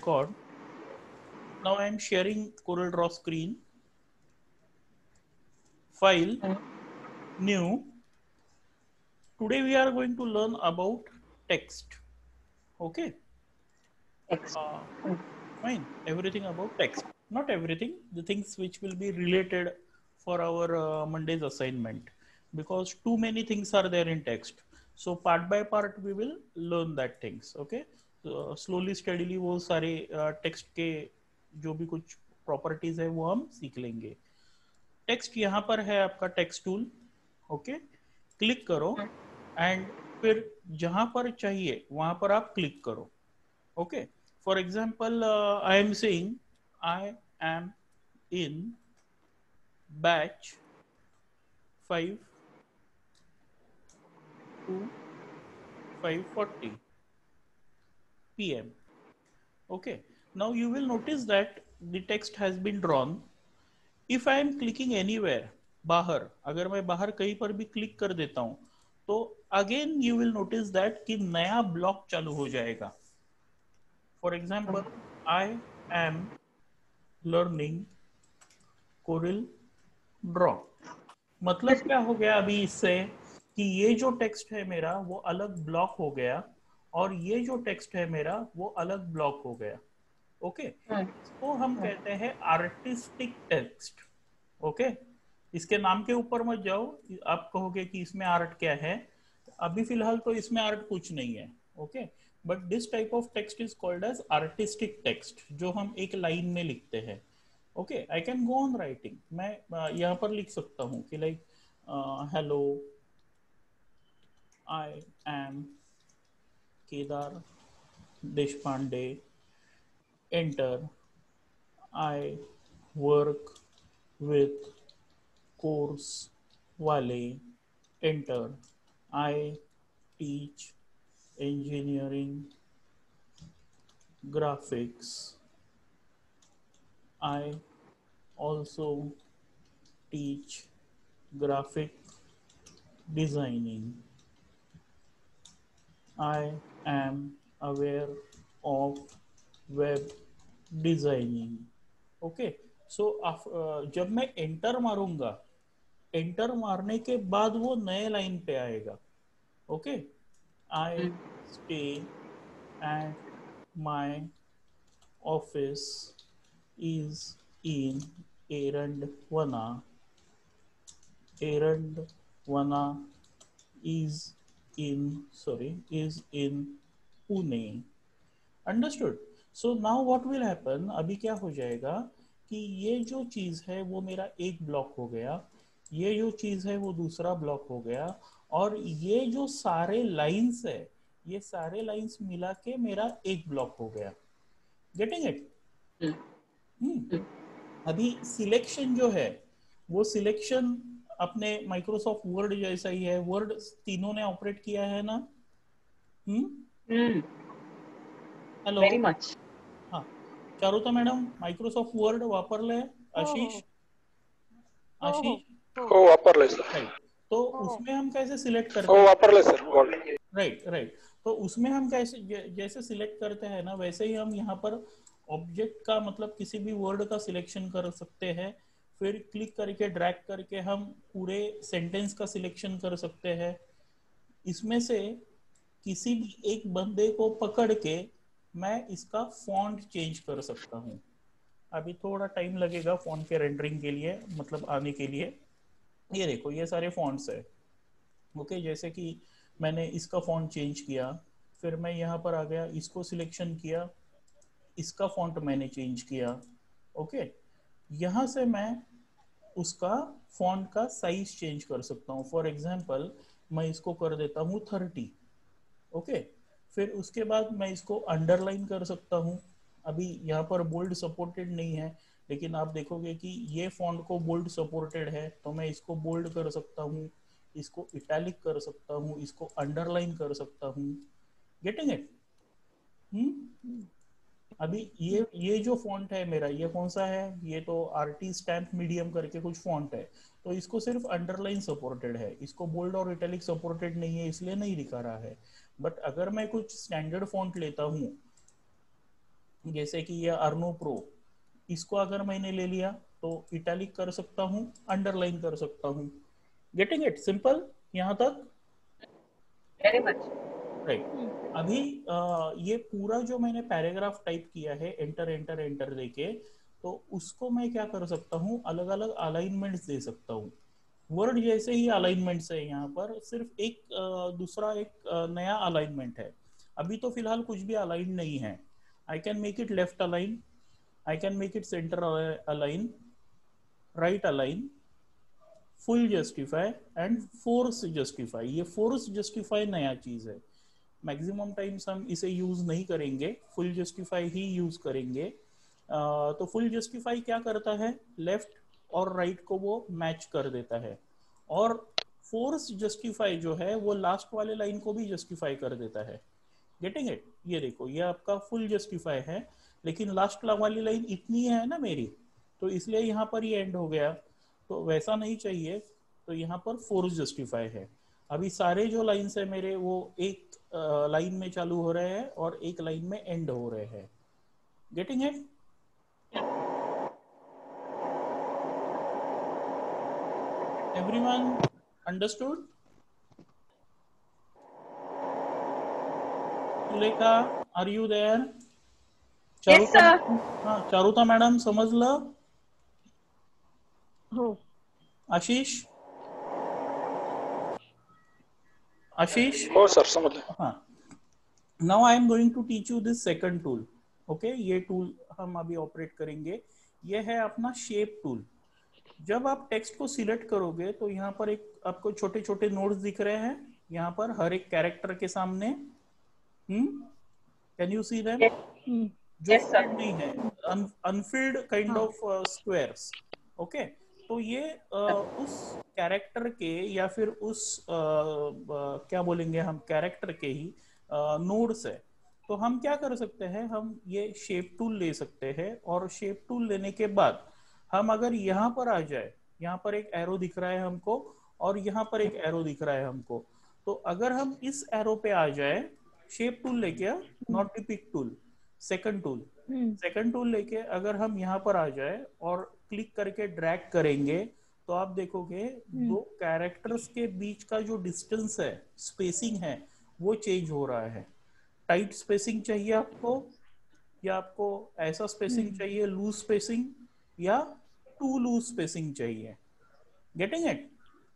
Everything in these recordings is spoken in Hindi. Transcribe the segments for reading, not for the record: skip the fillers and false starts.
record. Now I am sharing CorelDRAW screen. File, new. Today we are going to learn about text. Okay. Text. Fine. Everything about text. Not everything. The things which will be related for our Monday's assignment, because too many things are there in text. So part by part we will learn that things. Okay. Slowly steadily वो सारे टेक्स्ट के जो भी कुछ प्रॉपर्टीज है वो हम सीख लेंगे. टेक्स्ट यहाँ पर है आपका टेक्स्ट टूल. ओके, क्लिक करो एंड फिर जहां पर चाहिए वहां पर आप क्लिक करो. Okay, for example I am saying I am in batch 5 to 5:40 p.m. Okay, now you will notice that the text has been drawn. If I am clicking anywhere, बाहर, अगर मैं बाहर कहीं पर भी क्लिक कर देता हूं तो again you will notice that कि नया ब्लॉक चालू हो जाएगा. For example, I am learning Corel draw. मतलब क्या हो गया अभी इससे कि ये जो टेक्स्ट है मेरा वो अलग ब्लॉक हो गया और ये जो टेक्स्ट है मेरा वो अलग ब्लॉक हो गया. ओके, इसको हम कहते हैं आर्टिस्टिक टेक्स्ट. ओके, इसके नाम के ऊपर मत जाओ, आप कहोगे कि इसमें आर्ट क्या है. अभी फिलहाल तो इसमें आर्ट कुछ नहीं है. Okay, but this type of text is called as artistic text, जो हम एक लाइन में लिखते हैं. Okay, I can go on writing. मैं यहाँ पर लिख सकता हूँ कि like hello, I am Kedar Deshpande, enter. I work with course वाले, enter. I teach engineering graphics. I also teach graphic designing. I am aware of web designing. Okay, so जब मैं एंटर मारूंगा, एंटर मारने के बाद वो नए लाइन पे आएगा. Okay, I stay at my office is in Erandwane. Erandwane is in Pune. Understood. So now what will happen, अभी क्या हो जाएगा कि ये जो चीज है वो मेरा एक ब्लॉक हो गया, ये जो चीज है वो दूसरा ब्लॉक हो गया, और ये जो सारे लाइंस है ये सारे लाइंस मिला के मेरा एक ब्लॉक हो गया. Getting it? अभी सिलेक्शन जो है वो सिलेक्शन अपने माइक्रोसॉफ्ट वर्ड जैसा ही है. वर्ड तीनों ने ऑपरेट किया है ना. Hello, very much. हाँ, चारुता मॅडम मायक्रोसॉफ्ट वर्ड वापरलंय? आशीष, आशीष हो वापरलंय सर. राइट. तो उसमें हम कैसे सिलेक्ट करते हो हैं? वापरलंय सर वर्ड. Right right. तो उसमें हम कैसे जैसे सिलेक्ट करते हैं ना, वैसे ही हम यहाँ पर ऑब्जेक्ट का मतलब किसी भी वर्ड का सिलेक्शन कर सकते हैं. फिर क्लिक करके ड्रैग करके हम पूरे सेंटेंस का सिलेक्शन कर सकते हैं. इसमें से किसी भी एक बंदे को पकड़ के मैं इसका फॉन्ट चेंज कर सकता हूँ. अभी थोड़ा टाइम लगेगा फॉन्ट के रेंडरिंग के लिए, मतलब आने के लिए. ये देखो ये सारे फॉन्ट्स है. ओके, जैसे कि मैंने इसका फॉन्ट चेंज किया, फिर मैं यहाँ पर आ गया, इसको सिलेक्शन किया, इसका फॉन्ट मैंने चेंज किया. ओके, यहाँ से मैं उसका फॉन्ट का साइज चेंज कर सकता हूँ. फॉर एग्जाम्पल मैं इसको कर देता हूँ 30. ओके, फिर उसके बाद मैं इसको अंडरलाइन कर सकता हूँ. अभी यहाँ पर बोल्ड सपोर्टेड नहीं है, लेकिन आप देखोगे कि ये फॉन्ट को बोल्ड सपोर्टेड है, तो मैं इसको बोल्ड कर सकता हूँ, इसको इटैलिक कर सकता हूँ, इसको अंडरलाइन कर सकता हूँ. Getting it? अभी ये जो फॉन्ट है मेरा, ये कौन सा है? ये तो आरटी स्टैम्प मीडियम करके कुछ फॉन्ट है, तो इसको सिर्फ अंडरलाइन सपोर्टेड है, इसको बोल्ड और इटैलिक सपोर्टेड नहीं है, इसलिए नहीं दिखा रहा है. बट अगर मैं कुछ स्टैंडर्ड फॉन्ट लेता हूँ, जैसे कि ये अर्नो प्रो, इसको अगर मैंने ले लिया तो इटैलिक कर सकता हूँ, अंडरलाइन कर सकता हूँ। Getting it? सिंपल यहाँ तक? Very much. राइट। अभी ये पूरा जो मैंने पैराग्राफ टाइप किया है एंटर एंटर एंटर देके, तो उसको मैं क्या कर सकता हूँ, अलग अलग अलाइनमेंट्स दे सकता हूँ। वर्ड जैसे ही अलाइनमेंट्स है, यहाँ पर सिर्फ एक दूसरा एक नया अलाइनमेंट है। अभी तो फिलहाल कुछ भी अलाइन नहीं है। I can make it left align, I can make it centre align, right align, full justify and force justify. ये फोर्स जस्टिफाई नया चीज है। मैक्सिमम टाइम्स हम इसे यूज नहीं करेंगे, फुल जस्टिफाई ही यूज करेंगे। तो फुल जस्टिफाई क्या करता है, लेफ्ट और राइट को वो मैच कर देता है, और फोर्स जस्टिफाई जो है वो लास्ट वाले लाइन को भी जस्टिफाई कर देता है। Getting it? ये देखो, ये आपका फुल जस्टिफाई है, लेकिन लास्ट वाली लाइन इतनी है ना मेरी, तो इसलिए यहाँ पर ये एंड हो गया। तो वैसा नहीं चाहिए, तो यहाँ पर फोर्स जस्टिफाई है। अभी सारे जो लाइन्स है मेरे, वो एक लाइन में चालू हो रहे हैं और एक लाइन में एंड हो रहे हैं। Getting it? Everyone understood? Sulekha, are you there? Yes, sir. हाँ, चारुता मैडम समजलं? हो. आशीष? आशीष? हो सर, समझ लें। हाँ, now I am going to teach you this second tool. Okay, ये टूल हम अभी ऑपरेट करेंगे। ये है अपना शेप टूल। जब आप टेक्स्ट को सिलेक्ट करोगे तो यहाँ पर एक आपको छोटे छोटे नोड्स दिख रहे हैं, यहाँ पर हर एक कैरेक्टर के सामने। Can you see them? जो फिल्ड नहीं है, unfilled kind of squares. Okay, तो ये उस कैरेक्टर के या फिर उस क्या बोलेंगे हम, कैरेक्टर के ही नोड्स है। तो हम क्या कर सकते हैं, हम ये शेप टूल ले सकते हैं, और शेप टूल लेने के बाद हम अगर यहाँ पर आ जाए, यहाँ पर एक एरो दिख रहा है हमको, और यहाँ पर एक एरो दिख रहा है हमको, तो अगर हम इस एरो पे आ जाए, शेप टूल लेके, not the pick tool, second tool लेके अगर हम यहाँ पर आ जाए और क्लिक करके ड्रैग करेंगे, तो आप देखोगे दो कैरेक्टर्स के बीच का जो डिस्टेंस है, स्पेसिंग है, वो चेंज हो रहा है। टाइट स्पेसिंग चाहिए आपको, या आपको ऐसा स्पेसिंग चाहिए, लूज स्पेसिंग, या टू लूज स्पेसिंग चाहिए। Getting it?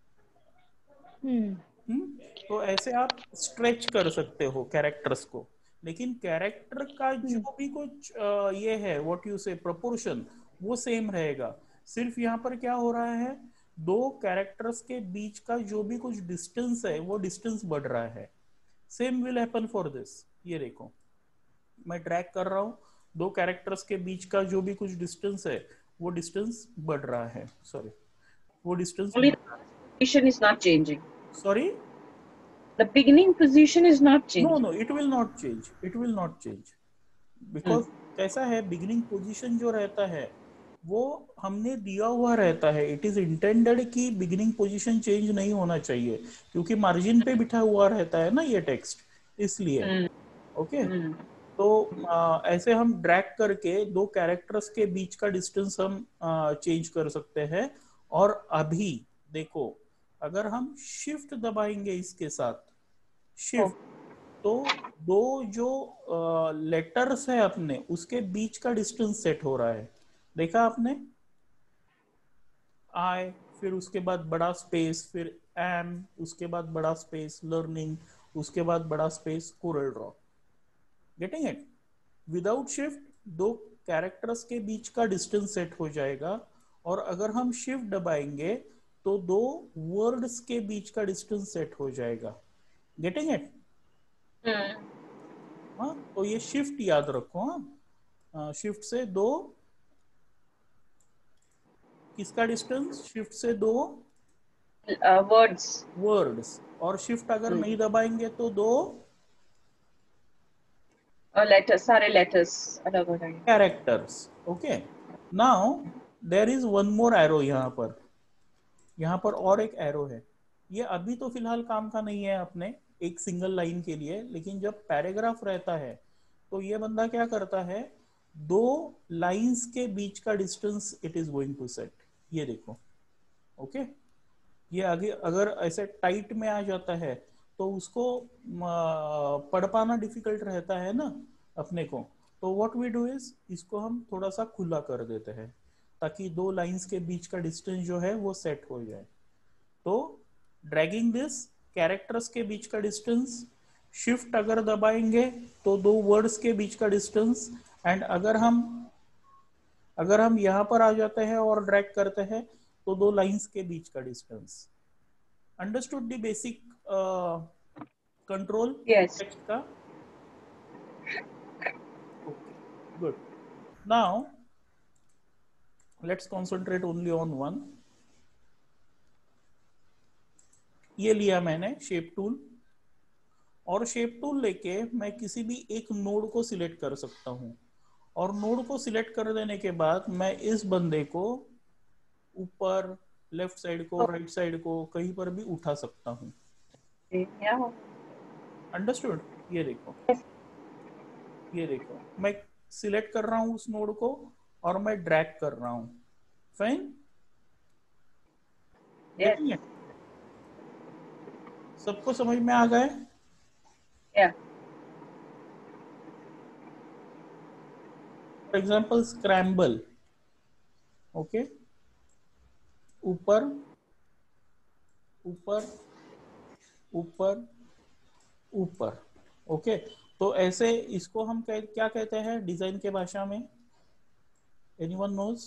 तो ऐसे आप स्ट्रेच कर सकते हो कैरेक्टर्स को, लेकिन कैरेक्टर का जो भी कुछ ये है, व्हाट यू से, प्रोपोर्शन, वो सेम रहेगा। सिर्फ यहाँ पर क्या हो रहा है, दो कैरेक्टर्स के बीच का जो भी कुछ डिस्टेंस है, वो डिस्टेंस बढ़ रहा है। Same will happen for this. ये देखो, मैं ड्रैग कर रहा हूँ, दो कैरेक्टर्स के बीच का जो भी कुछ डिस्टेंस है, वो डिस्टेंस बढ़ रहा है। सॉरी, वो distance Only the position is not changing. Sorry, The beginning position is not changing. No, it will not change. It will not change. Because कैसा है, बिगिनिंग पोजीशन जो रहता है वो हमने दिया हुआ रहता है। इट इज इंटेंडेड कि बिगिनिंग पोजीशन चेंज नहीं होना चाहिए, क्योंकि मार्जिन पे बिठा हुआ रहता है ना ये टेक्स्ट, इसलिए। ओके, तो ऐसे हम ड्रैग करके दो कैरेक्टर्स के बीच का डिस्टेंस हम चेंज कर सकते हैं। और अभी देखो, अगर हम शिफ्ट दबाएंगे इसके साथ, शिफ्ट, तो दो जो लेटर्स है अपने, उसके बीच का डिस्टेंस सेट हो रहा है। देखा आपने? आई, फिर उसके बाद बड़ा स्पेस, फिर एम, उसके बाद बड़ा स्पेस लर्निंग, उसके बाद बड़ा space Corel draw. Getting it? Without shift दो कैरेक्टर्स के बीच का डिस्टेंस सेट हो जाएगा, और अगर हम शिफ्ट दबाएंगे तो दो वर्ड्स के बीच का डिस्टेंस सेट हो जाएगा। Getting it? हाँ, तो ये शिफ्ट याद रखो। हाँ, शिफ्ट से दो, किसका डिस्टेंस, शिफ्ट से दो वर्ड्स, और शिफ्ट अगर नहीं दबाएंगे तो दो लेटर्स, सारे लेटर्स अलग हो जाएंगे, characters. Okay, now there is one more arrow. यहाँ पर और एक एरो है। ये अभी तो फिलहाल काम का नहीं है अपने एक सिंगल लाइन के लिए, लेकिन जब पैराग्राफ रहता है तो ये बंदा क्या करता है, दो लाइंस के बीच का distance it is going to set. ये देखो, ओके। ये आगे अगर ऐसे टाइट में आ जाता है तो उसको पढ़ पाना डिफिकल्ट रहता है ना अपने को। तो व्हाट वी डू इज, इसको हम थोड़ा सा खुला कर देते हैं ताकि दो लाइंस के बीच का डिस्टेंस जो है वो सेट हो जाए। तो ड्रैगिंग दिस, कैरेक्टर्स के बीच का डिस्टेंस, शिफ्ट अगर दबाएंगे तो दो वर्ड्स के बीच का डिस्टेंस, एंड अगर हम यहां पर आ जाते हैं और ड्रैग करते हैं तो दो लाइंस के बीच का distance. Understood the basic control Yes. Text का? Okay, good. Now let's concentrate only on one. ये लिया मैंने शेप टूल, और शेप टूल लेके मैं किसी भी एक नोड को सिलेक्ट कर सकता हूं, और नोड को सिलेक्ट कर देने के बाद मैं इस बंदे को ऊपर, लेफ्ट साइड को, राइट साइड को, कहीं पर भी उठा सकता हूं। Yeah. अंडरस्टूड? ये देखो, ये देखो, मैं सिलेक्ट कर रहा हूं उस नोड को और मैं ड्रैग कर रहा हूं। फाइन? Yes. सबको समझ में आ गए? Yeah. For example scramble, okay, ऊपर ऊपर ऊपर ऊपर, ओके। तो ऐसे इसको हम क्या कहते हैं डिजाइन के भाषा में? Anyone knows?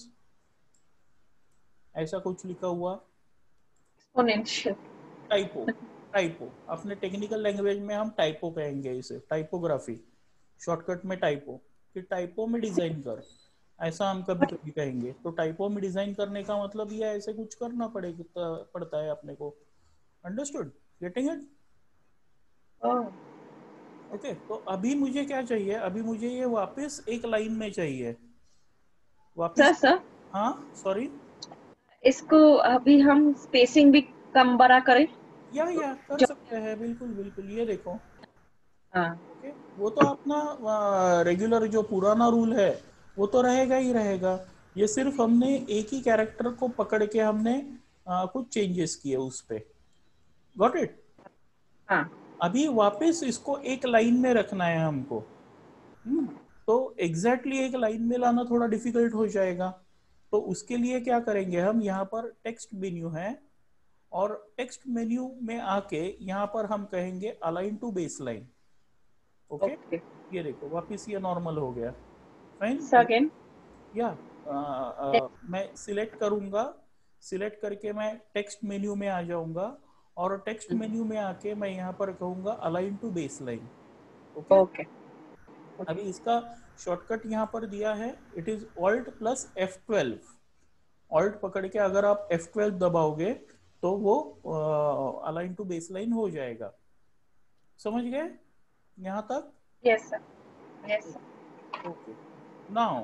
ऐसा कुछ लिखा हुआ? Exponential. Typo, typo. अपने टेक्निकल लैंग्वेज में हम टाइपो कहेंगे इसे, टाइपोग्राफी, शॉर्टकट में टाइपो, कि टाइपो में डिजाइन कर, ऐसा हम कभी कभी कहेंगे। तो टाइपो में डिजाइन करने का मतलब ये ऐसे कुछ करना पड़ता है अपने को। Understood? Getting it? Oh. Okay. तो अभी मुझे क्या चाहिए? अभी मुझे ये वापस एक लाइन में चाहिए, वापस। सर हाँ, सॉरी। इसको अभी हम स्पेसिंग भी कम बड़ा करें? या कर सकते हैं, बिल्कुल बिल्कुल। ये देखो, हाँ। ओके। वो तो अपना रेगुलर जो पुराना रूल है वो तो रहेगा ही रहेगा। ये सिर्फ हमने एक ही कैरेक्टर को पकड़ के हमने कुछ चेंजेस किए उस पे। Got it? हाँ। अभी वापस इसको एक लाइन में रखना है हमको। तो एग्जैक्टली एक लाइन में लाना थोड़ा डिफिकल्ट हो जाएगा। तो उसके लिए क्या करेंगे हम, यहाँ पर टेक्स्ट मेन्यू है, और टेक्स्ट मेन्यू में आके यहाँ पर हम कहेंगे align to base line. Okay, ये देखो वापस ये नॉर्मल हो गया। फाइन? सेकंड। या मैं सिलेक्ट करूंगा, सिलेक्ट करके मैं टेक्स्ट मेन्यू में आ जाऊंगा, और टेक्स्ट मेन्यू में आके मैं यहाँ पर कहूंगा align to base line. Okay. अभी इसका शॉर्टकट यहाँ पर दिया है, it is alt plus F12। Alt पकड़ के अगर आप F12 दबाओगे तो वो अलाइन टू बेस लाइन हो जाएगा। समझ गए यहाँ तक? Yes sir, yes sir. Okay, now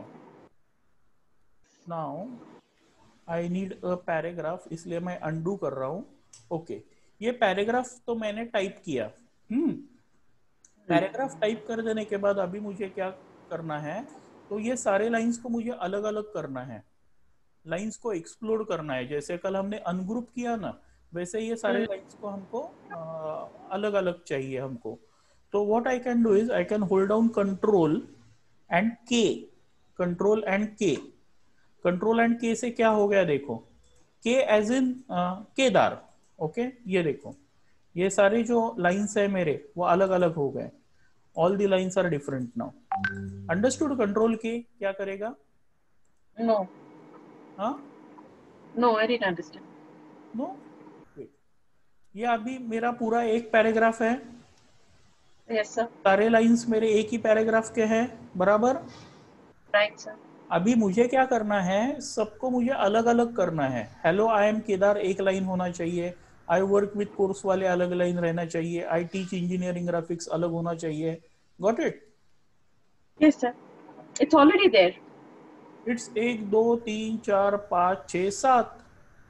I need a paragraph, इसलिए मैं अनडू कर रहा हूँ। ओके, ये पैराग्राफ तो मैंने टाइप किया। पैराग्राफ टाइप कर देने के बाद अभी मुझे क्या करना है, तो ये सारे लाइंस को मुझे अलग अलग करना है, लाइंस को एक्सप्लोर करना है। जैसे कल हमने अनग्रुप किया ना, वैसे ये सारे लाइंस को हमको अलग अलग चाहिए हमको। तो what I can do is, I can hold down control and K, control and K. Control and K से क्या हो गया देखो, के एज इन केदार। ओके, ये देखो, ये सारे जो लाइंस है मेरे वो अलग अलग हो गए। All the lines are different now. Understood? Control के क्या करेगा? नो, हाँ, no, I didn't understand. No, ये अभी मेरा पूरा एक पैराग्राफ है। Yes sir. सारे लाइंस मेरे एक ही पैराग्राफ के हैं, बराबर? Right sir. अभी मुझे क्या करना है, सबको मुझे अलग अलग करना है। हेलो आई एम केदार एक लाइन होना चाहिए, आई वर्क विद कोर्स वाले अलग लाइन रहना चाहिए, आई टीच इंजीनियरिंग ग्राफिक्स अलग होना चाहिए। Got it? Yes sir, it's already there. It's 1 2 3 4 5 6 7।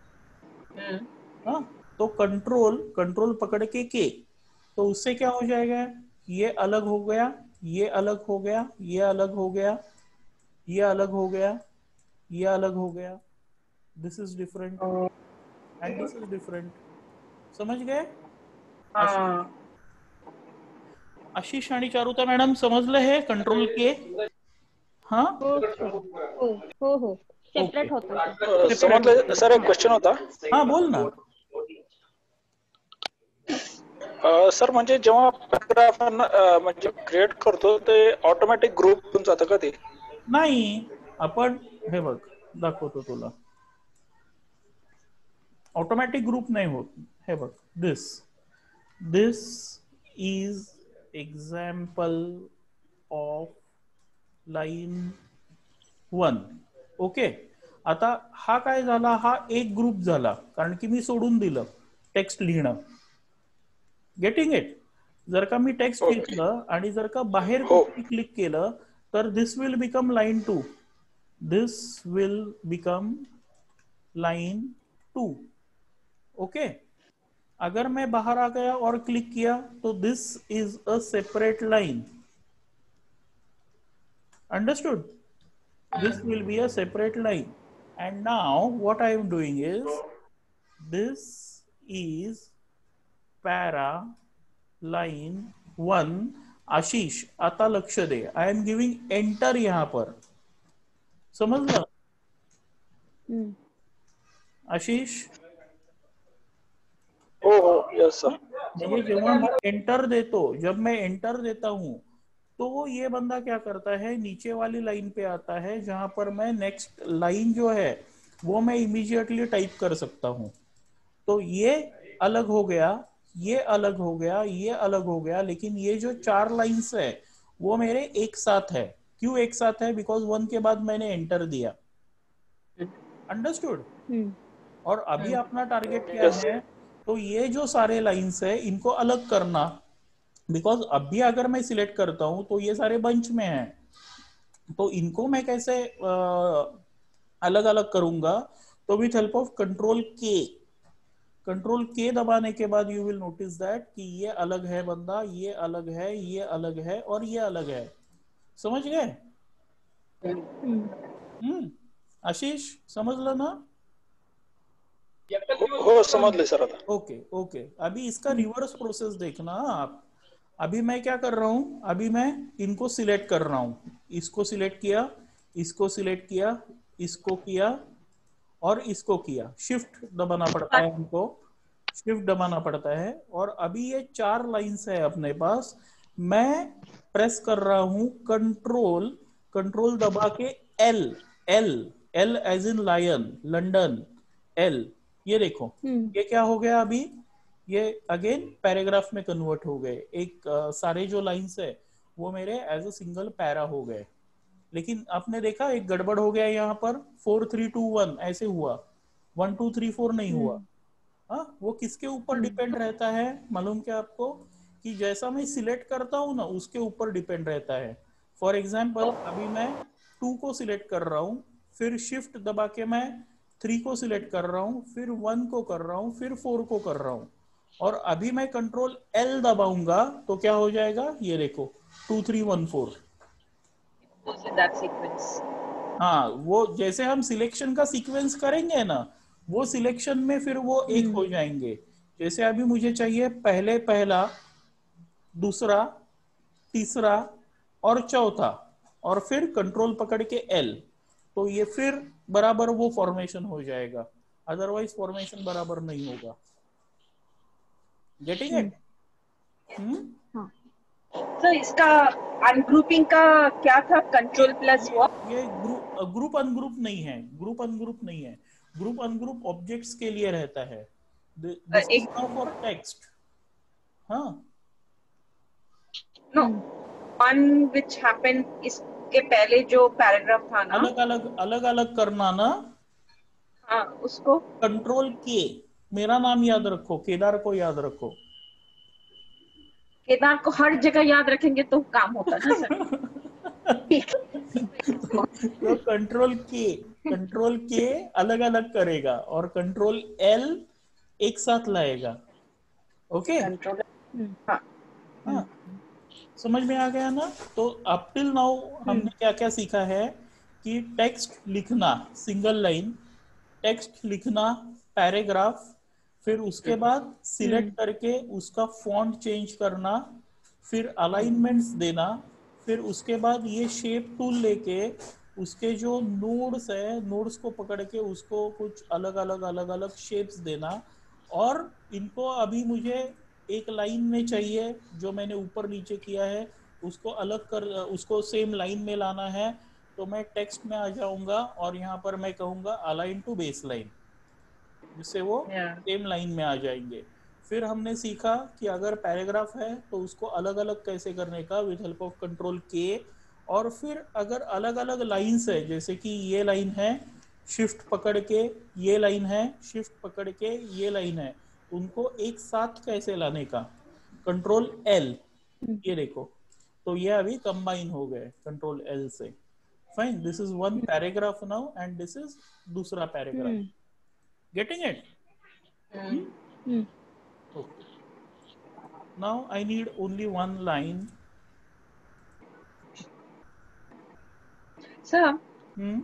हाँ, तो कंट्रोल, कंट्रोल पकड़ के, तो उससे क्या हो जाएगा, ये अलग हो गया, ये अलग हो गया, ये अलग हो गया, ये अलग हो गया, ये अलग हो गया, this is different and this is different. समझ गए? हाँ आशीष आणि चारुता मॅडम समजलं हे कंट्रोल के? हाँ हो ओके सेपरेट होतं ते. समजलं सर. एक क्वेश्चन होता हाँ बोल ना. सर, म्हणजे जेव्हा पॅराग्राफ म्हणजे क्रिएट करतो ते ऑटोमॅटिक ग्रुप होऊन जातं का ते? नाही, आपण हे बघ दाखवतो तुला. ऑटोमॅटिक ग्रुप नाही होत. हे बघ, this is example of line 1. Okay. आता हा काय झाला, हा एक ग्रुप झाला कारण की मी सोडून दिलं टेक्स्ट लिहिणं. Getting it? जर का मी टेक्स्ट Okay. घेतलं आणि जर का बाहेर हो. क्लिक केलं तर this will become line 2. This will become line 2. Okay. अगर मैं बाहर आ गया और क्लिक किया तो this is a separate line. Understood? This will be a separate line. And now what I am doing is, this is para line 1. Ashish आता लक्ष दे, आई एम गिविंग एंटर यहां पर. समझला आशीष? हो हो यस सर. म्हणजे जेव्हा मैं एंटर देतो, जब मैं एंटर देता हूं तो ये बंदा क्या करता है, नीचे वाली लाइन पे आता है जहां पर मैं नेक्स्ट लाइन जो है वो मैं इमीडिएटली टाइप कर सकता हूं. तो ये अलग हो गया, ये अलग हो गया, ये अलग हो गया, लेकिन ये जो 4 लाइंस है वो मेरे एक साथ है. क्यों एक साथ है? बिकॉज 1 के बाद मैंने एंटर दिया. अंडरस्टूड? और अभी अपना टारगेट क्या Yes. है, तो ये जो सारे लाइंस है इनको अलग करना. बिकॉज अभी अगर मैं सिलेक्ट करता हूं तो ये सारे बंच में हैं, तो इनको मैं कैसे अलग अलग करूंगा? तो विथ हेल्प ऑफ कंट्रोल के दबाने के बाद यू विल नोटिस दैट कि ये अलग है बंदा, ये अलग है, ये अलग है और ये अलग है. समझ गए? आशीष समझलं ना? हो समजले सर आता. Okay okay. अभी इसका रिवर्स प्रोसेस देखना आप. अभी मैं क्या कर रहा हूं, अभी मैं इनको सिलेक्ट कर रहा हूं. इसको सिलेक्ट किया, इसको सिलेक्ट किया, इसको किया और इसको किया. शिफ्ट दबाना पड़ता है हमको, शिफ्ट दबाना पड़ता है. और अभी ये 4 लाइंस है अपने पास. मैं प्रेस कर रहा हूं कंट्रोल दबा के L L L as in lion, London, L. ये देखो ये क्या हो गया, अभी ये अगेन पैराग्राफ में कन्वर्ट हो गए. एक सारे जो लाइंस है वो मेरे एज अ सिंगल पैरा हो गए. लेकिन आपने देखा एक गड़बड़ हो गया यहाँ पर. 4 3 2 1 ऐसे हुआ, 1 2 3 4 नहीं हुआ. हाँ, वो किसके ऊपर डिपेंड रहता है मालूम क्या आपको? कि जैसा मैं सिलेक्ट करता हूँ ना उसके ऊपर डिपेंड रहता है. फॉर एग्जाम्पल अभी मैं 2 को सिलेक्ट कर रहा हूँ, फिर शिफ्ट दबा के मैं 3 को सिलेक्ट कर रहा हूँ, फिर 1 को कर रहा हूँ, फिर 4 को कर रहा हूँ. और अभी मैं कंट्रोल एल दबाऊंगा तो क्या हो जाएगा, ये देखो 2 3 1 4. that sequence. हाँ, वो जैसे हम सिलेक्शन का सीक्वेंस करेंगे ना, वो सिलेक्शन में फिर वो एक हो जाएंगे. जैसे अभी मुझे चाहिए पहला, दूसरा, तीसरा और चौथा, और फिर कंट्रोल पकड़ के एल, तो ये फिर बराबर वो फॉर्मेशन हो जाएगा. अदरवाइज फॉर्मेशन बराबर नहीं होगा. Getting it? तो इसका अनग्रुपिंग का क्या था? कंट्रोल प्लस वो ये ग्रुप अनग्रुप नहीं है. ग्रुप अनग्रुप नहीं है. ग्रुप अनग्रुप ऑब्जेक्ट्स के लिए रहता है. This is now for text. हाँ, नो वन व्हिच हैपेंड, इसके पहले जो पैराग्राफ था ना, अलग अलग करना ना. हाँ उसको कंट्रोल के, मेरा नाम याद रखो, केदार को याद रखो. केदार को हर जगह याद रखेंगे तो काम होता ना सर. तो कंट्रोल के अलग अलग करेगा और कंट्रोल एल एक साथ लाएगा. Okay, control. हाँ हाँ, समझ में आ गया ना? तो अप टिल नाउ हमने क्या क्या सीखा है कि टेक्स्ट लिखना सिंगल लाइन, टेक्स्ट लिखना पैराग्राफ, फिर उसके बाद सिलेक्ट करके उसका फॉन्ट चेंज करना, फिर अलाइनमेंट्स देना, फिर उसके बाद ये शेप टूल लेके उसके जो नोड्स है, नोड्स को पकड़ के उसको कुछ अलग अलग शेप्स देना, और इनको अभी मुझे एक लाइन में चाहिए, जो मैंने ऊपर नीचे किया है उसको अलग कर, उसको सेम लाइन में लाना है, तो मैं टेक्स्ट में आ जाऊंगा और यहाँ पर मैं कहूँगा अलाइन टू बेस लाइन, जिससे वो सेम लाइन में आ जाएंगे। फिर हमने सीखा कि अगर पैराग्राफ है तो उसको अलग अलग कैसे करने का, विद हेल्प ऑफ कंट्रोल के। और फिर अगर अलग अलग लाइन्स है, जैसे कि ये लाइन है, शिफ्ट पकड़ के ये लाइन है, शिफ्ट पकड़ के ये लाइन है, उनको एक साथ कैसे लाने का, कंट्रोल एल, ये देखो, तो ये अभी कंबाइन हो गए कंट्रोल एल से। Fine, this is one paragraph now and this is दूसरा paragraph. Getting it? Okay. Now I need only one line. सर, Hmm?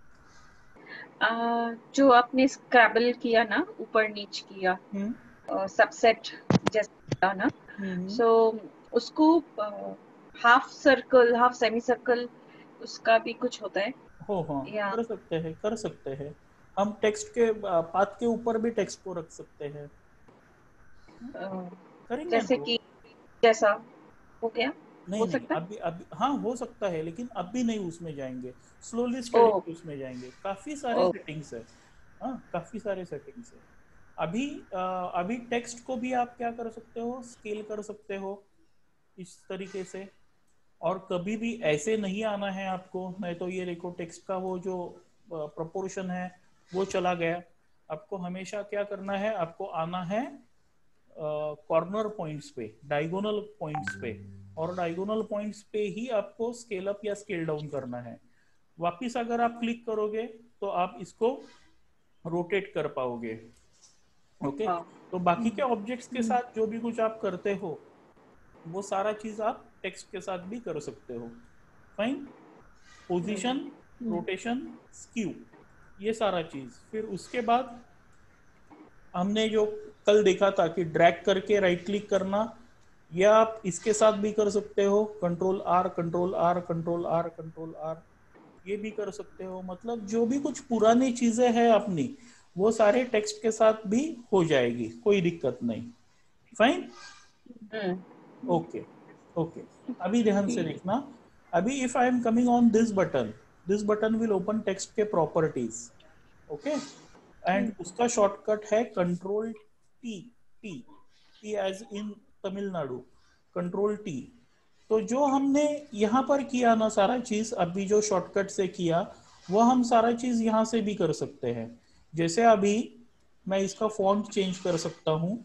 जो आपने स्क्रैबल किया ना, ऊपर नीचे किया, सबसेट जैसा ना, सो उसको half circle, half semi circle, उसका भी कुछ होता है? हाँ, या कर सकते हैं। हम टेक्स्ट के पाथ के ऊपर भी टेक्स्ट को रख सकते हैं। करेंगे जैसे वो। कि जैसा हो गया, नहीं हो नहीं, सकता है? अभी हाँ हो सकता है, लेकिन अभी नहीं उसमें जाएंगे, स्लोली स्टडी उसमें जाएंगे। काफी सारे सेटिंग्स है, हाँ काफी सारे सेटिंग्स है। अभी टेक्स्ट को भी आप क्या कर सकते हो, स्केल कर सकते हो इस तरीके से। और कभी भी ऐसे नहीं आना है आपको, नहीं तो ये देखो टेक्स्ट का वो जो प्रोपोर्शन है वो चला गया। आपको हमेशा क्या करना है, आपको आना है कॉर्नर पॉइंट्स पे, डायगोनल पॉइंट्स पे, और डायगोनल पॉइंट्स पे ही आपको स्केल अप या स्केल डाउन करना है। वापिस अगर आप क्लिक करोगे तो आप इसको रोटेट कर पाओगे। ओके, तो बाकी के ऑब्जेक्ट्स के साथ जो भी कुछ आप करते हो वो सारा चीज आप टेक्स्ट के साथ भी कर सकते हो। फाइन, पोजीशन, रोटेशन, स्क्यू, ये सारा चीज। फिर उसके बाद हमने जो कल देखा था कि ड्रैग करके राइट क्लिक करना, या आप इसके साथ भी कर सकते हो, control R control R control R control R, ये भी कर सकते हो। मतलब जो भी कुछ पुरानी चीजें हैं अपनी, वो सारे टेक्स्ट के साथ भी हो जाएगी, कोई दिक्कत नहीं। Fine, okay okay. अभी ध्यान से देखना, अभी if I am coming on this button will open text के प्रॉपर्टीज। ओके, एंड उसका शॉर्टकट है control T, T T as in Tamil Nadu, control T. तो जो हमने यहाँ पर किया ना सारा चीज, अभी जो शॉर्टकट से किया, वो हम सारा चीज यहाँ से भी कर सकते हैं। जैसे अभी मैं इसका फॉन्ट चेंज कर सकता हूँ,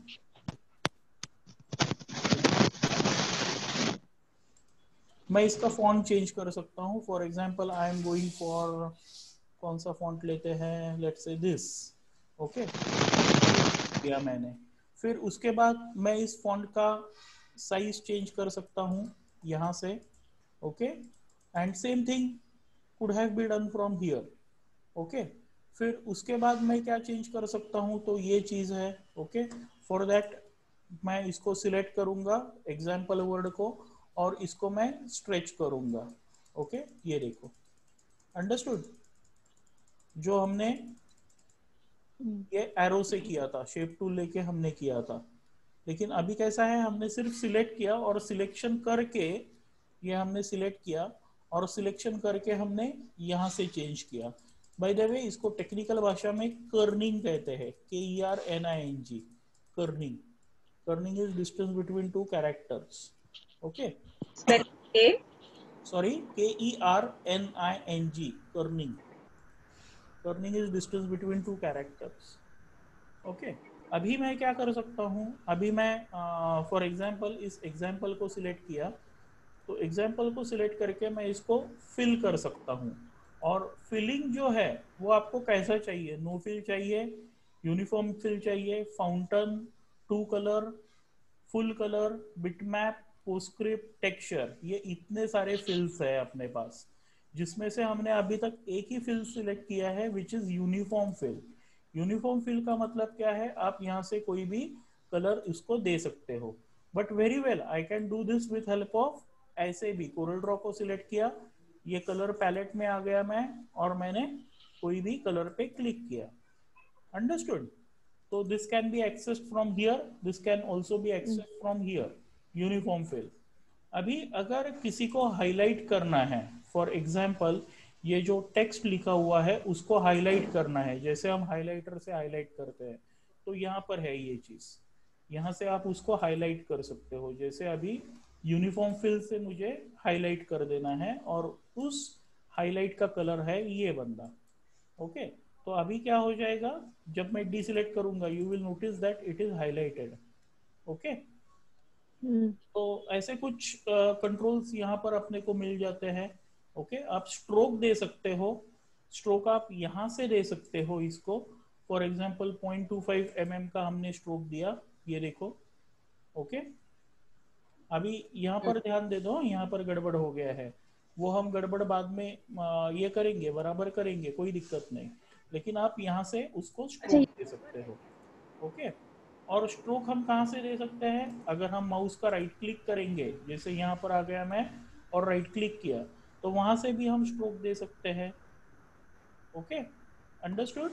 मैं इसका फॉन्ट चेंज कर सकता हूँ। For example I am going for, कौन सा फॉन्ट लेते हैं, लेट्स से दिस। ओके, किया मैंने। फिर उसके बाद मैं इस फॉन्ट का साइज चेंज कर सकता हूँ यहाँ से। Okay, and same thing could have be done from here. Okay, फिर उसके बाद मैं क्या चेंज कर सकता हूँ, तो ये चीज है। ओके, फॉर दैट मैं इसको सिलेक्ट करूंगा, एग्जाम्पल वर्ड को, और इसको मैं स्ट्रेच करूंगा। ओके, ये देखो, अंडरस्टूड? जो हमने ये एरो से किया था, शेप टूल लेके हमने किया था। लेकिन अभी कैसा है, हमने सिर्फ सिलेक्ट किया और सिलेक्शन करके, ये हमने सिलेक्ट किया और सिलेक्शन करके हमने यहाँ से चेंज किया। बाय द वे, इसको टेक्निकल भाषा में कर्निंग कहते हैं, KERNING, kerning. Kerning is distance between two characters. Okay, sorry, KERNING, kerning. Kerning is distance between two characters. Okay, अभी मैं क्या कर सकता हूँ, अभी मैं फॉर एग्जांपल इस एग्जांपल को सिलेक्ट किया, तो एग्जांपल को सिलेक्ट करके मैं इसको फिल कर सकता हूँ। और फिलिंग जो है वो आपको कैसा चाहिए, नो फिल चाहिए, यूनिफॉर्म फिल चाहिए, fountain, two colour, full colour, bitmap, PostScript, texture, ये इतने सारे फिल्स है अपने पास। जिसमें से हमने अभी तक एक ही फिल सिलेक्ट किया है which is uniform fill. Uniform fill का मतलब क्या है, आप यहाँ से कोई भी कलर इसको दे सकते हो। But very well I can do this with help of ऐसे भी कोरल ड्रॉ को सिलेक्ट किया, ये कलर पैलेट में आ गया मैं, और मैंने कोई भी कलर पे क्लिक किया। अंडरस्टूड? तो this can be accessed from here, this can also be accessed from here, uniform fill. अभी अगर किसी को हाईलाइट करना है, फॉर एग्जाम्पल ये जो टेक्स्ट लिखा हुआ है उसको हाईलाइट करना है, जैसे हम हाईलाइटर से हाईलाइट करते हैं, तो यहाँ पर है ये चीज, यहाँ से आप उसको हाईलाइट कर सकते हो। जैसे अभी यूनिफॉर्म फिल से मुझे हाईलाइट कर देना है और उस हाईलाइट का कलर है ये बंदा। ओके, तो अभी क्या हो जाएगा, जब मैं डीसिलेक्ट करूंगा you will notice that it is highlighted. Okay, तो ऐसे कुछ कंट्रोल्स यहाँ पर अपने को मिल जाते हैं। ओके, आप स्ट्रोक दे सकते हो, स्ट्रोक आप यहाँ से दे सकते हो इसको। फॉर एग्जांपल 0.25 mm का हमने स्ट्रोक दिया, ये देखो। ओके, अभी यहाँ पर ध्यान दे दो, यहाँ पर गड़बड़ हो गया है, वो हम गड़बड़ बाद में ये करेंगे, बराबर करेंगे, कोई दिक्कत नहीं। लेकिन आप यहाँ से उसको स्ट्रोक दे सकते हो। ओके, और स्ट्रोक हम कहाँ से दे सकते हैं, अगर हम माउस का राइट क्लिक करेंगे, जैसे यहाँ पर आ गया मैं और राइट क्लिक किया, तो वहां से भी हम स्ट्रोक दे सकते हैं। Okay, understood?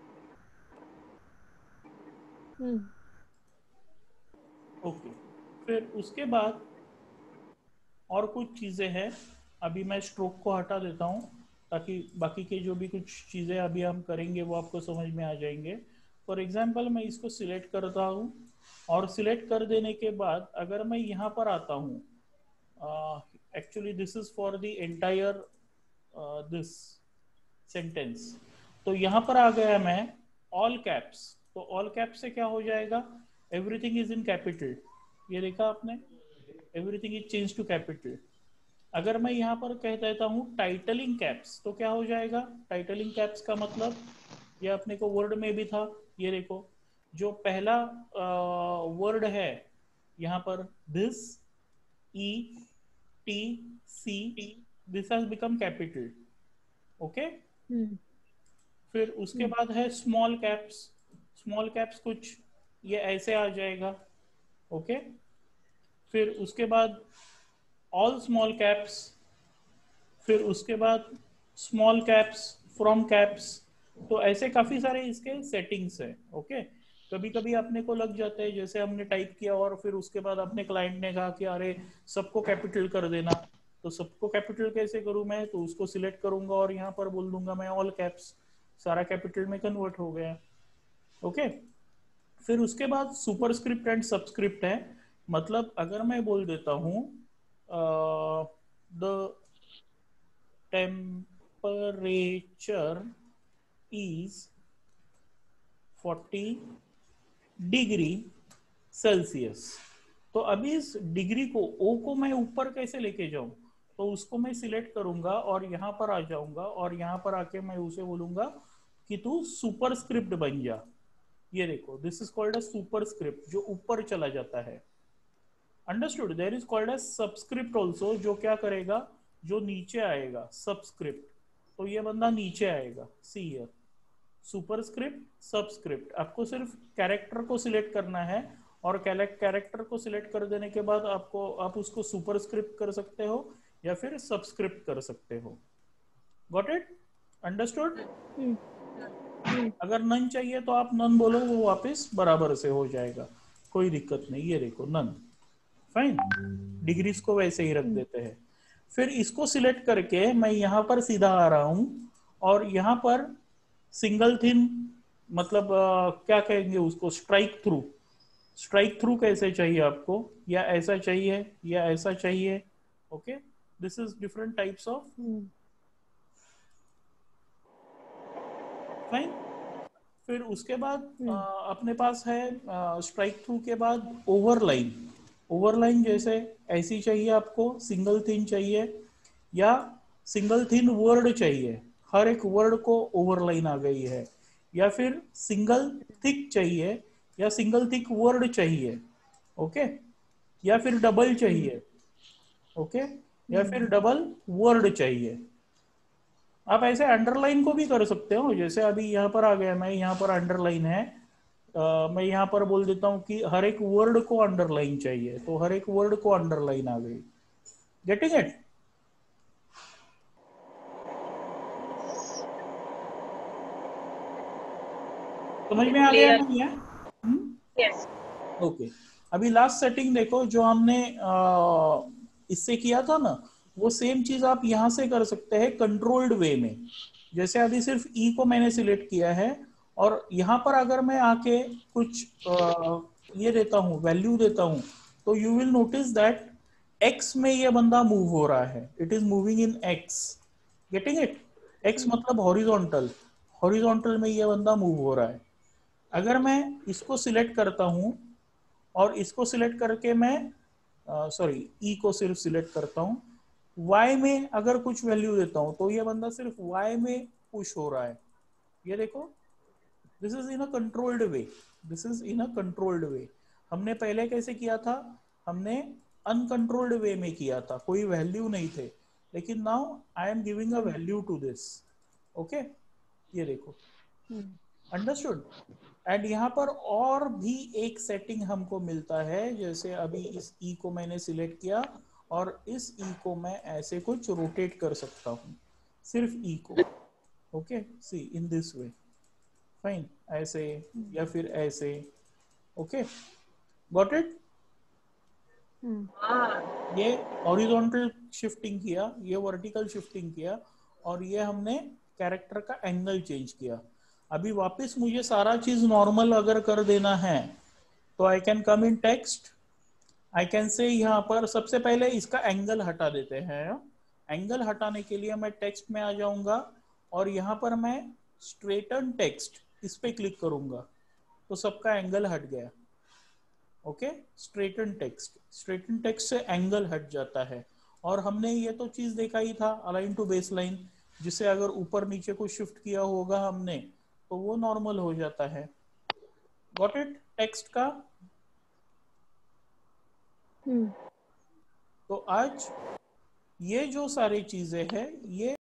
ओके, फिर उसके बाद और कुछ चीजें हैं, अभी मैं स्ट्रोक को हटा देता हूँ ताकि बाकी के जो भी कुछ चीजें अभी हम करेंगे वो आपको समझ में आ जाएंगे। फॉर एग्जाम्पल मैं इसको सिलेक्ट करता हूँ, और सिलेक्ट कर देने के बाद अगर मैं यहाँ पर आता हूँ, actually this is for the entire this sentence, तो यहाँ पर आ गया मैं ऑल कैप्स, तो ऑल कैप्स से क्या हो जाएगा, एवरीथिंग इज इन कैपिटल, ये देखा आपने, everything is change to capital. अगर मैं यहाँ पर कह देता हूँ टाइटलिंग कैप्स, तो क्या हो जाएगा, टाइटलिंग कैप्स का मतलब ये अपने को वर्ड में भी था, ये देखो जो पहला वर्ड है यहाँ पर this, E T C, this has become capital. Okay, फिर उसके बाद है स्मॉल कैप्स, स्मॉल कैप्स कुछ ये ऐसे आ जाएगा। ओके, फिर उसके बाद ऑल स्मॉल कैप्स, फिर उसके बाद स्मॉल कैप्स, फ्रॉम कैप्स, तो ऐसे काफी सारे इसके सेटिंग्स है। ओके, कभी कभी अपने को लग जाता है, जैसे हमने टाइप किया और फिर उसके बाद अपने क्लाइंट ने कहा कि अरे सबको कैपिटल कर देना, तो सबको कैपिटल कैसे करूं मैं, तो उसको सिलेक्ट करूंगा और यहाँ पर बोल दूंगा मैं ऑल कैप्स, सारा कैपिटल में कन्वर्ट हो गया। ओके, फिर उसके बाद सुपरस्क्रिप्ट एंड सबस्क्रिप्ट है, मतलब अगर मैं बोल देता हूँ the temperature is 40 degree Celsius, तो अभी इस डिग्री को ओ को मैं ऊपर कैसे लेके जाऊं, तो उसको मैं सिलेक्ट करूंगा और यहाँ पर आ जाऊंगा और यहाँ पर आके मैं उसे बोलूंगा कि तू सुपरस्क्रिप्ट बन जा। ये देखो, this is called a superscript, जो ऊपर चला जाता है। Understood? There is called a subscript also, जो क्या करेगा, जो नीचे आएगा, सबस्क्रिप्ट, तो ये बंदा नीचे आएगा। सी हियर, सुपरस्क्रिप्ट, सबस्क्रिप्ट, आपको सिर्फ कैरेक्टर को सिलेक्ट करना है और कैरेक्टर को सिलेक्ट कर देने के बाद आप उसको सुपरस्क्रिप्ट कर सकते हो या फिर सबस्क्रिप्ट कर सकते हो। Got it? अंडरस्टूड? अगर नन चाहिए तो आप नन बोलो, वो वापस बराबर से हो जाएगा, कोई दिक्कत नहीं। ये देखो नन, फाइन, डिग्रीज को वैसे ही रख देते हैं। फिर इसको सिलेक्ट करके मैं यहाँ पर सीधा आ रहा हूँ और यहाँ पर सिंगल थिन, मतलब क्या कहेंगे उसको, स्ट्राइक थ्रू। स्ट्राइक थ्रू कैसे चाहिए आपको, या ऐसा चाहिए या ऐसा चाहिए। Okay, this is different types of, fine. फिर उसके बाद अपने पास है स्ट्राइक थ्रू के बाद ओवरलाइन। ओवरलाइन जैसे ऐसी चाहिए आपको, सिंगल थिन चाहिए या सिंगल थिन वर्ड चाहिए, हर एक वर्ड को ओवरलाइन आ गई है, या फिर सिंगल थिक चाहिए या सिंगल थिक वर्ड चाहिए। ओके, या फिर डबल चाहिए। ओके, या फिर डबल वर्ड चाहिए। आप ऐसे अंडरलाइन को भी कर सकते हो, जैसे अभी यहाँ पर आ गया, मैं यहाँ पर अंडरलाइन है, मैं यहाँ पर बोल देता हूँ कि हर एक वर्ड को अंडरलाइन चाहिए, तो हर एक वर्ड को अंडरलाइन आ गई। Getting it? समझ में आ गया नहीं है? यस। ओके, अभी लास्ट सेटिंग देखो जो हमने इससे किया था ना, वो सेम चीज आप यहां से कर सकते हैं कंट्रोल्ड वे में। जैसे अभी सिर्फ ई को मैंने सिलेक्ट किया है, और यहाँ पर अगर मैं आके कुछ ये देता हूँ, वैल्यू देता हूँ, तो you will notice that X में ये बंदा मूव हो रहा है, it is moving in X. Getting it? X मतलब हॉरिजॉन्टल, हॉरिजॉन्टल में ये बंदा मूव हो रहा है। अगर मैं इसको सिलेक्ट करता हूं और इसको सिलेक्ट करके मैं सॉरी ई को सिर्फ सिलेक्ट करता हूं, y में अगर कुछ वैल्यू देता हूं, तो ये बंदा सिर्फ y में पुश हो रहा है। ये देखो, this is in a controlled way, this is in a controlled way. हमने पहले कैसे किया था? हमने अनकंट्रोल्ड वे में किया था, कोई वैल्यू नहीं थे, लेकिन now I am giving a value to this. Okay, ये देखो, अंडरस्टूड? एंड यहाँ पर और भी एक सेटिंग हमको मिलता है, जैसे अभी इस ई को मैंने सिलेक्ट किया और इस ई को मैं ऐसे कुछ रोटेट कर सकता हूँ, सिर्फ ई को। Okay, see in this way, fine, ऐसे या फिर ऐसे। Okay, got it? ये हॉरिजॉन्टल शिफ्टिंग किया, ये वर्टिकल शिफ्टिंग किया, और ये हमने कैरेक्टर का एंगल चेंज किया। अभी वापस मुझे सारा चीज नॉर्मल अगर कर देना है, तो I can come in text, I can say यहाँ पर सबसे पहले इसका एंगल हटा देते हैं। एंगल हटाने के लिए मैं टेक्स्ट में आ जाऊंगा, और यहाँ पर मैं स्ट्रेटन टेक्स्ट, इस पे क्लिक करूंगा, तो सबका एंगल हट गया। Okay, straighten text, straighten text से एंगल हट जाता है। और हमने ये तो चीज देखा ही था, अलाइन टू बेस लाइन, जिसे अगर ऊपर नीचे को शिफ्ट किया होगा हमने, तो वो नॉर्मल हो जाता है। Got it? टेक्स्ट का। तो आज ये जो सारी चीजें हैं, ये